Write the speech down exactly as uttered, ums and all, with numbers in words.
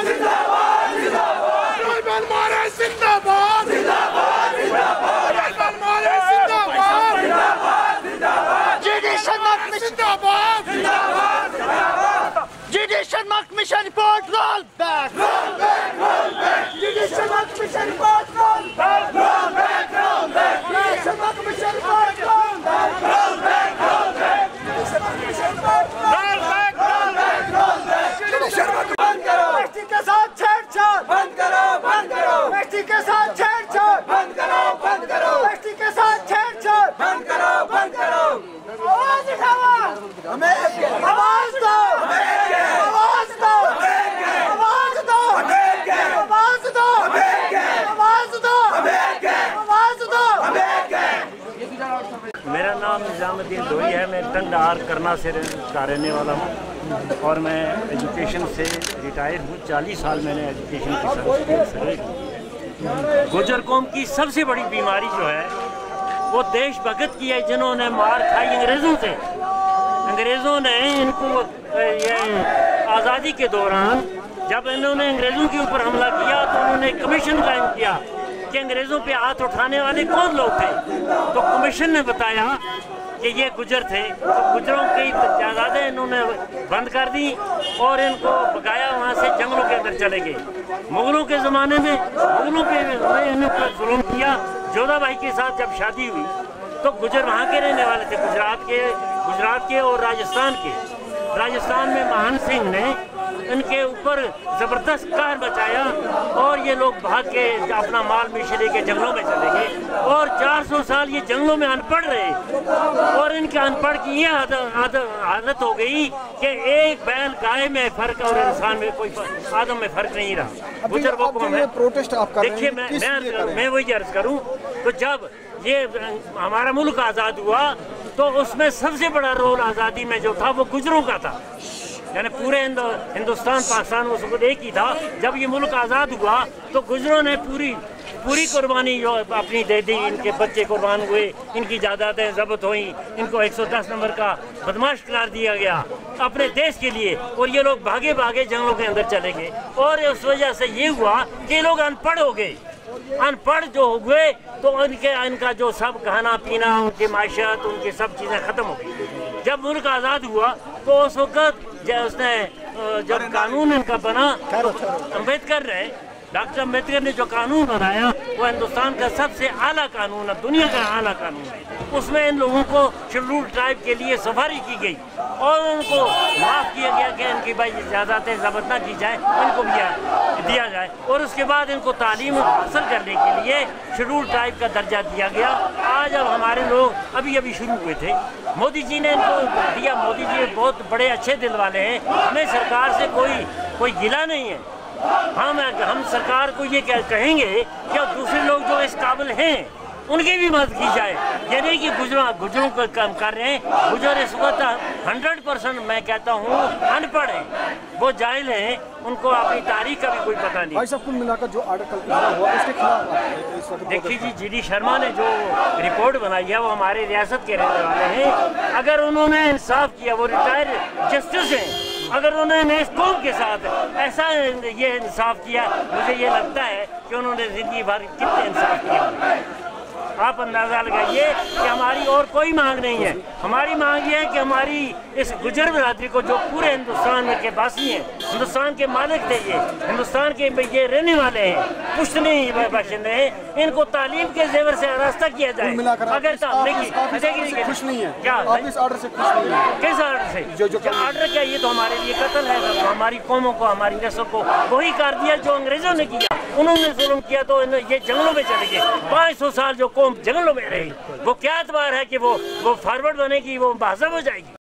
Judicial Commission report, roll back! Roll back, roll back! Judicial Commission report, roll back! Roll back, roll back! Judicial Commission report, roll back! Roll back, roll back! Judicial Commission report, roll back! Roll back, roll back! Judicial Commission बंद करो! व्यक्ति के साथ छेड़छाड़ बंद करो, बंद करो! व्यक्ति के साथ छेड़छाड़ बंद करो, बंद करो! व्यक्ति के साथ छेड़छाड़ बंद करो, बंद करो! आवाज उठाओ! हमें आवाज दो! आवाज दो! आवाज दो! आवाज दो! आवाज दो! आवाज दो! मेरा नाम निजामुद्दीन दोई है। मैं टंडार करना से का रहने वाला हूँ और मैं एजुकेशन से रिटायर हूँ। चालीस साल मैंने एजुकेशन की सर्विस की। गुजर कौम की सबसे बड़ी बीमारी जो है वो देशभक्त की है, जिन्होंने मार खाई अंग्रेज़ों से। अंग्रेज़ों ने इनको ये आज़ादी के दौरान जब इन्होंने अंग्रेज़ों के ऊपर हमला किया तो उन्होंने कमीशन कायम किया कि अंग्रेज़ों पे हाथ उठाने वाले कौन लोग थे। तो कमीशन ने बताया कि ये गुजर थे। तो गुजरों की जायदादें इन्होंने बंद कर दी और इनको भगाया, वहाँ से जंगलों के अंदर चले गए। मुग़लों के ज़माने में मुग़लों पे इन्होंने जुल्म किया। जोधा भाई के साथ जब शादी हुई तो गुजर वहाँ के रहने वाले थे, गुजरात के गुजरात के और राजस्थान के। राजस्थान में महान सिंह ने इनके ऊपर ज़बरदस्त कहर बचाया और ये लोग भाग के अपना माल मिशी लेके जंगलों में चले गए और चार सौ साल ये जंगलों में अनपढ़ रहे। और इनके अनपढ़ की ये हालत हो गई कि एक बैल गाय में फ़र्क और इंसान में कोई आदम में फ़र्क नहीं रहा। गुजर वो कौम है। देखिए मैं मैं मैं वही अर्ज़ करूँ तो जब ये हमारा मुल्क आज़ाद हुआ तो उसमें सबसे बड़ा रोल आज़ादी में जो था वो गुजरों का था। यानी पूरे हिंदुस्तान पाकिस्तान उस वक्त एक ही था। जब ये मुल्क आज़ाद हुआ तो गुजरों ने पूरी पूरी कुर्बानी जो अपनी दे दी। इनके बच्चे कुर्बान हुए, इनकी जायदादें ज़ब्त हुई, इनको एक सौ दस नंबर का बदमाश करार दिया गया अपने देश के लिए। और ये लोग भागे भागे जंगलों के अंदर चले गए और उस वजह से ये हुआ कि लोग अनपढ़ हो गए। अनपढ़ जो हुए तो उनके इनका जो सब खाना पीना, उनकी माशियत, उनकी सब चीज़ें ख़त्म हो गई। जब मुल्क आज़ाद हुआ तो उस वक़्त जब उसने जब कानून इनका बना, अम्बेडकर ने डॉक्टर अम्बेडकर ने जो कानून बनाया वो हिंदुस्तान का सबसे आला कानून है, दुनिया का आला कानून है। उसमें इन लोगों को शेड्यूल ट्राइब के लिए सफारी की गई और उनको माफ़ किया गया कि इनकी भाई जायदादें ज़ब्त ना की जाए, इनको भी दिया जाए। और उसके बाद इनको तालीम हासिल करने के लिए शेड्यूल ट्राइब का दर्जा दिया गया। आज अब हमारे लोग अभी अभी शुरू हुए थे, मोदी जी ने इनको दिया। मोदी जी बहुत बड़े अच्छे दिल वाले हैं, हमें सरकार से कोई कोई गिला नहीं है। हम हम सरकार को ये कहेंगे कि दूसरे लोग जो इस काबिल हैं उनकी भी मदद की जाए। ये नहीं कि गुजरों गुजरों को कम कर रहे हैं। गुजर इस वक्त हंड्रेड परसेंट मैं कहता हूँ अनपढ़ हैं, वो जाहिल हैं, उनको अपनी तारीख का भी कोई पता नहीं। भाई सब कुल मिलाकर जो आर्टिकल हुआ उसके खिलाफ देखिए जी, जी डी शर्मा ने जो रिपोर्ट बनाई है वो हमारे रियासत के रहने वाले हैं। अगर उन्होंने इंसाफ किया, वो रिटायर जस्टिस हैं, अगर उन्होंने इस कौम के साथ ऐसा ये इंसाफ किया, मुझे ये लगता है कि उन्होंने ज़िंदगी भर कितने इंसाफ किया। आप अंदाज़ा लगाइए कि हमारी और कोई मांग नहीं है। हमारी मांग ये है कि हमारी इस गुजर बरादरी को, जो पूरे हिंदुस्तान में के बासी हैं, हिंदुस्तान के मालिक थे, ये हिंदुस्तान के ये रहने वाले हैं, पुश्तनी बाशिंदे हैं, इनको तालीम के जेवर से रास्ता किया जाए। अगर खुश नहीं है क्या इस ऑर्डर से खुश नहीं है? किस ऑर्डर से? जो जो ऑर्डर क्या, ये तो हमारे लिए कत्ल है। हमारी कौमों को, हमारी नस्ल को वही कर दिया जो अंग्रेजों ने किया। उन्होंने जुल्म किया तो ये जंगलों में चले गए। पाँच सौ साल जो कौम जंगलों में रही, वो क्या एतबार है कि वो वो फॉरवर्ड बनेगी, वो बाज़ब हो जाएगी?